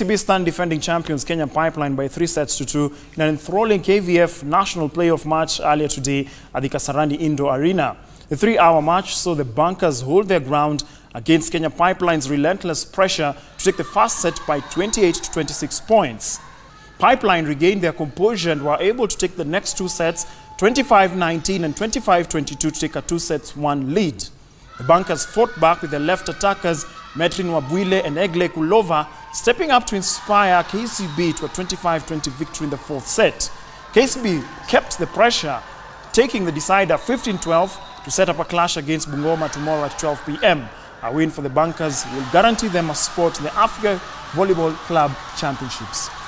KCB stand defending champions Kenya Pipeline by 3-2 in an enthralling KVF national playoff match earlier today at the Kasarani Indoor Arena. The 3-hour match saw the bunkers hold their ground against Kenya Pipeline's relentless pressure to take the first set by 28 to 26 points. Pipeline regained their composure and were able to take the next two sets, 25-19 and 25-22, to take a 2-1 lead. The bunkers fought back with their left attackers Metrin Wabwile and Egle Kulova stepping up to inspire KCB to a 25-20 victory in the fourth set. KCB kept the pressure, taking the decider 15-12 to set up a clash against Bungoma tomorrow at 12 p.m. A win for the bunkers will guarantee them a spot in the Africa Volleyball Club Championships.